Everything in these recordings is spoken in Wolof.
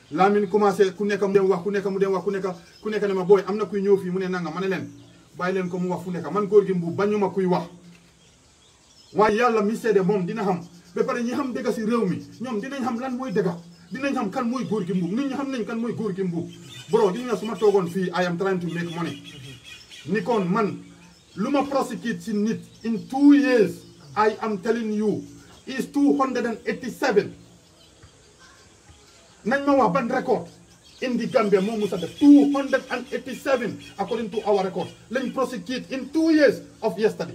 Lamine commencé ku nekk mu dem wax ku nekk mu dem wax ku nekk ne ma booy am na kuy ñëw fii mu ne nanga ma ne leen bàyyi leen ko mu wax fu nekk man góor gi mbuub bañu ma kuy wax waaye yàlla mi seede moom dina xam ba pare ñi xam dëgg si réew mi ñoom dinañ xam lan mooy dëgg dinañ xam kan mooy góor gi mbuub nit ñi xam nañ kan mooy góor gi mbuub bro gis nga su ma toogoon fii I am trying to make money ni kon man lu ma prosecute si nit in 2 years I am telling you is 287 nañ ma wax ban record in the Gambia moo musa def 287 according to our record lañ prosecute in 2 years of yesterday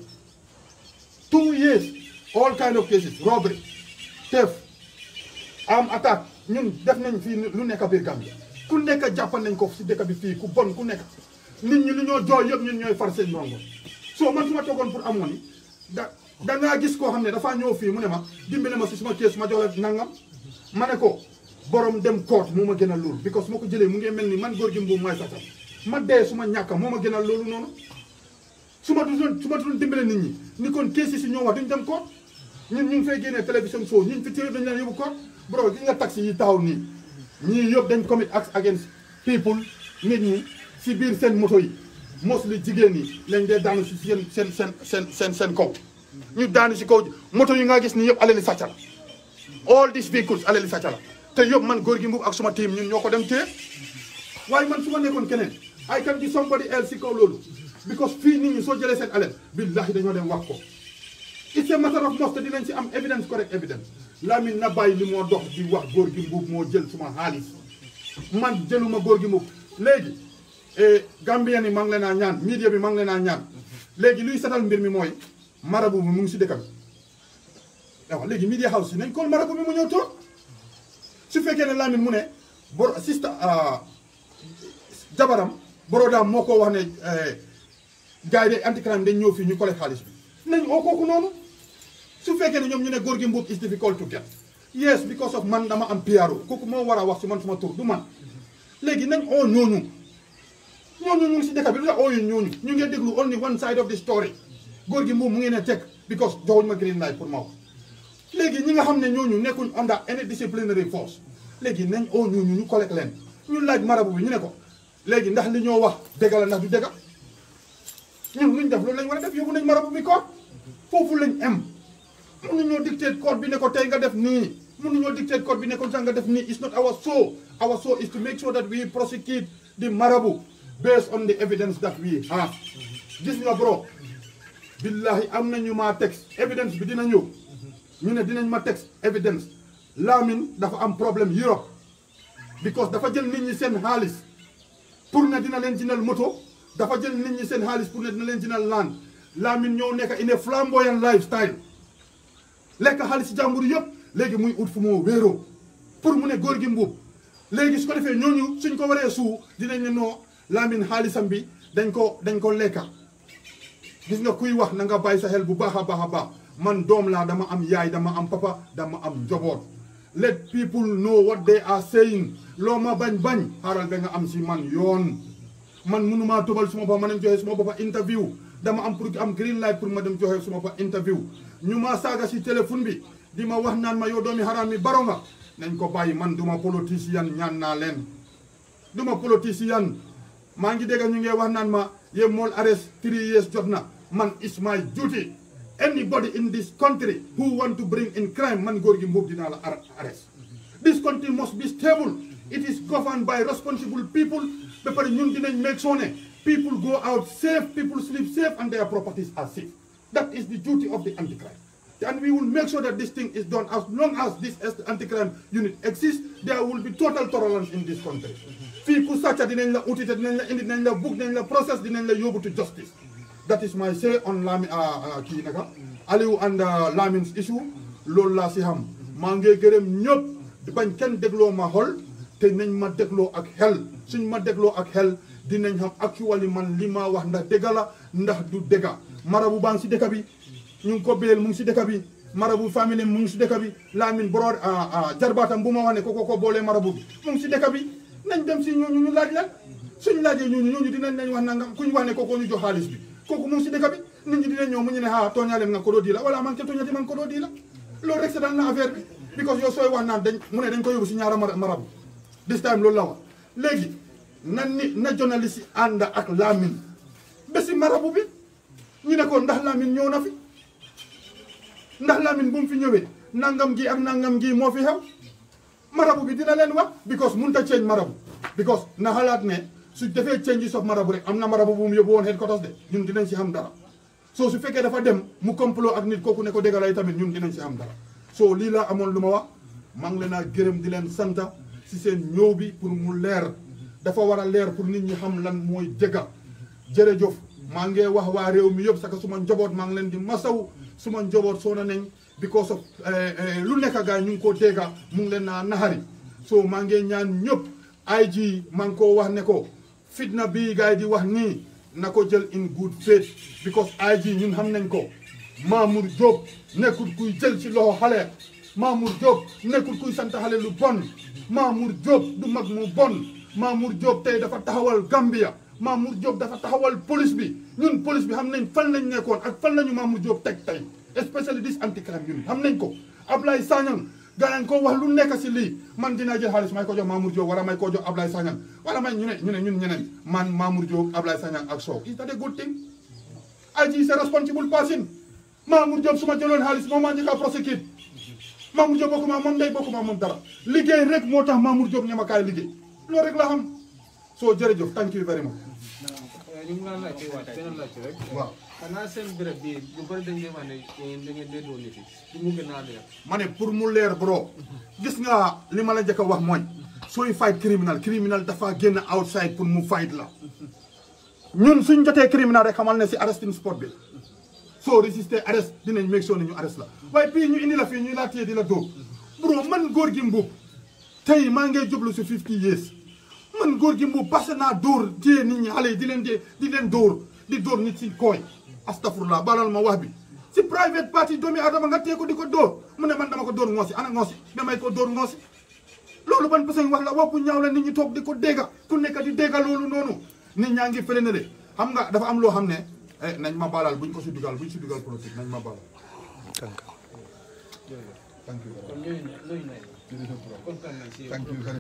2 years all kind of cases robbery theft attack ñun def nañ fii lu nekk biir Gambia ku nekk jàppal nañ ko si dëkk bi fii ku bon ku nekk nit ñi lu ñoo jooy yëpp ñun ñooy far seen ndongo soo man su ma toogoon pour amoon ni da ngaa gis koo xam ne dafaa ñëw fii mu ne ma dimbale ma si suma kees ma jox la nangam ma ne ko borom dem court moo ma gën a loolu because moo ko jëlee mu ngi mel ni man góor gi mbuum mooy satam ma dee su ma ñàkka moo ma gën a loolu noonu su ma doon dimbale nit ñi ni kon kees yi si ñoo wax duñ dem court ñun ñu ngi fay génnee télévision show ñun fi téye dañ leen yóbbu court bro gis nga taxi yi taxaw nii ñii yëpp dañ commit acts against people nit ñi si biir seen moto yi mostly jigéen yi lañ dee daanu si seen kaw ñu daanu si kaw moto yi nga gis nii yëpp alali sàcca la all these vehicles alali sàcca la te yëpp man góor gi mbuub ak suma team ñun ñoo ko dem téye waaye man su ma nekkoon keneen I can be somebody else si kaw loolu because fii nit ñi soo jëlee seen alal billahi dañoo dem wax ko it's a matter of most dinañ si am evidence correct evidence Lamine na bàyyi li moo dox di wax góor gi mbuub moo jël suma xaalis man jëluma góor gi mbuub léegi Gambien yi maa ngi leen a ñaan media bi maa ngi leen a ñaan léegi luy setal mbir mi mooy marabu bi mu ngi si dëkk bi waaw léegi media house yi nañ kool marabu bi mu ñëw toog su fekkee ne Lamine mu ne bor sista jabaram borodaam moo ko wax ne gars yi de anti-crime dañ ñëw fii ñu collecte xaalis bi nañ oo kooku noonu su fekkee ne ñoom ñu ne góor gi mbuub is difficult to get yes because of man dama am PRO kooku moo war a wax si man suma tur du man léegi nañ oo ñooñu ñu ngi si dëkk bi lu tax oo ñooñu ñu ngi déglu only one side of the story góor gi mbuub mu ngi ne teg because joxuñ ma green light pour ma wax léegi ñi nga xam ne ñooñu nekkuñ under any disciplinary force léegi nañ oo ñooñu ñu collecte leen ñu laaj marabu bi ñu ne ko léegi ndax li ñoo wax dëgg la ndax du dëgg ñun luñ def loolu lañ war a def yóbbu nañ marabu bi koor foofu lañ am mënuñoo dictate code bi ne ko tey nga def nii mënuñoo dictate code bi ne ko sax nga def nii it's not our show is to make sure that we prosecute the marabu based on the evidence that we have gis nga bro billahi am na ñu maa text evidence bi dina ñëw ñu ne dinañ ma text evidence Lamine dafa am problème Europe because dafa jël nit ñi seen xaalis pour ne dina leen jëndal moto dafa jël nit ñi seen xaalis pour ne dina leen jëndal land Lamine ñoo nekk in a flamboyant lifestyle lekk xaalis si jàmbur yëpp léegi muy ut fu moo wéeroo pour mu ne góor gi mbuub léegi su ko defee ñooñu suñ ko waree suu dinañ ne noo Lamine xaalisam bi dañ ko lekka gis nga kuy wax na nga bàyyi sa xel bu baax a baax a baax man doom laa dama am yaay dama am papa dama am njaboot let people know what they are saying loo ma bañ xaaral ba nga am si man yoon man mënumaa tubal suma bopp ma dem joxe suma boppa interview dama am pour am green light pour ma dem joxe suma boppa interview ñu ma saaga si téléphone bi di ma wax naan ma yow doomi xaraam mi baro nga nañ ko bàyyi man duma politicien ñaan naa leen duma politicien maa ngi dégg ñu ngi wax naan ma ye mool arrest 3 years jot na man is my duty anybody in this country who want to bring in crime man góor gi mbuub dinaa la arrest this country must be stable it is governed by responsible people ba pare ñun dinañ make sure ne people go out safe people sleep safe and their properties are safe that is the duty of the anti-crime and we will make sure that this thing is done as long as this anti-crime unit exists there will be total tolerance in this country fii ku sàcca dinañ la utite dinañ la indi dinañ la book dinañ la process dinañ la yóbbu to justice that is my say on Lamine kii naka Alieu and Lamine's issue loolu laa si xam maa ngi gërëm ñëpp di bañ kenn dégloo ma xol te nañ ma dégloo ak xel suñ ma dégloo ak xel dinañ xam actually man li ma wax ndax dëgg la ndax du dëgg marabu baa ngi si dëkk bi ñu ngi ko béyal mu ngi si dëkk bi marabu famille mu ngi si dëkk bi Lamine brood jarbaatam bu ma wax ne ko boolee marabu bi mu ngi si dëkk bi nañ dem si ñooñu ñu laaj leen suñ laajee ñooñu dinañ leen wax nangam kuñ wax ne kooku ñu jox xaalis bi kooku mu ngi si dëkk bi nit ñi dinañ ñëw mu ñu ne tooñaaleem nga ko doo di la wala man ke tooñati man ko doo di la loolu rek c'est dans la affaire bi because yow sooy wax naan mu ne dañ ko yóbbu si ñaara marabu this time loolu la wax léegi na journaliste yi ànd ak Lamin ba si marabu bi ñu ne ko ndax Lamin ñëw na fi ndax Lamin bu mu fi ñëwee nangam gi ak nangam gi moo fi xew marabu bi dina leen wax because mënut a change marabu because na xalaat ne su defee change sof marabu rek am na marabu bu mu yóbbu woon headquarters de ñun dinañ si xam dara soo su fekkee dafa dem mu complot ak nit kooku ne ko dégg lay tamit ñun dinañ si xam dara soo lii laa amoon lu ma wax maa ngi leen a gërëm di leen santa si seen ñëw bi pour mu leer dafa war a leer pour nit ñi xam lan mooy jëgga jërëjëf maa ngi wax waa réew mi yëpp saka suma njaboot maa ngi leen di masaw suma njaboot soo na nañ because of lu nekk gaay ñu ngi koo dégga mu ngi leen naa naxari so maa ngi ñaan ñëpp ay ji maa ngi koo wax ne ko fitna bii gaay di wax nii na ko jël in good faith because ay ji ñun xam nañ ko Mamour Diop nekkul kuy jël ci loxo xale Mamour Diop nekkul kuy sant xale lu bon Mamour Diop du mag mu bon Mamour Diop tey dafa taxawal Gambia Mamour Diop dafa taxawal police bi ñun police bi xam nañ fan lañ nekkoon ak fan lañu Mamour Diop teg tey especially this anti-crime ñun xam nañ ko Ablaye Sagnang ganañ ko wax lu nekk si lii man dinaa jël xaalis may ko jox Mamour Diop wala may ko jox Ablaye Sagnang wala may ñun ñeneen man Mamour Diop Ablaye Sagnang ak Sow is that a good thing IG is a responsible person Mamour Diop su ma jëloon xaalis moom maa njëkk a prosecute Mamour Diop bokkuma moom ndey bokkuma moom dara liggéey rek moo tax Mamour Diop ñama kaay liggéey loolu rek la xam soo jërëjëf thank you very much. ñu ngi naan laajte waat beneen laajte rek. waaw xanaa seen béréb bii lu bëri dañ leen wax ne da ngeen dee doon nit yi mu gën a leer. ma ne pour mu leer bro gis nga li ma la njëkk a wax mooy sooy fight criminal dafa génn outside pour mu fight la ñun suñ jotee criminal rek xamal ne si arresting spot bi soo résister arrest dinañ make sure ne ñu arrest la waaye puis ñu indi la fii ñuy laa téye di la dóor bro man góor gi mbuub tey maa ngi jublu si 50 years man góor gi mbuub parce naa dóor téye nit ñi xale yi di leen dóor di dóor nit si kooy astafurlah balal ma wax bi si private party doomi adama nga tee ko di ko dóor mu ne man dama ko dóor ngoosi ana ngoosi damay ko dóor ngoosi loolu ban besañ wax la wax bu ñaaw la nit ñi toog di ko dégga ku nekk di dégga loolu noonu nit ñaa ngi fële ne de xam nga dafa am loo xam ne nañ ma baalal buñ ko si dugal politique nañ ma baalal thank you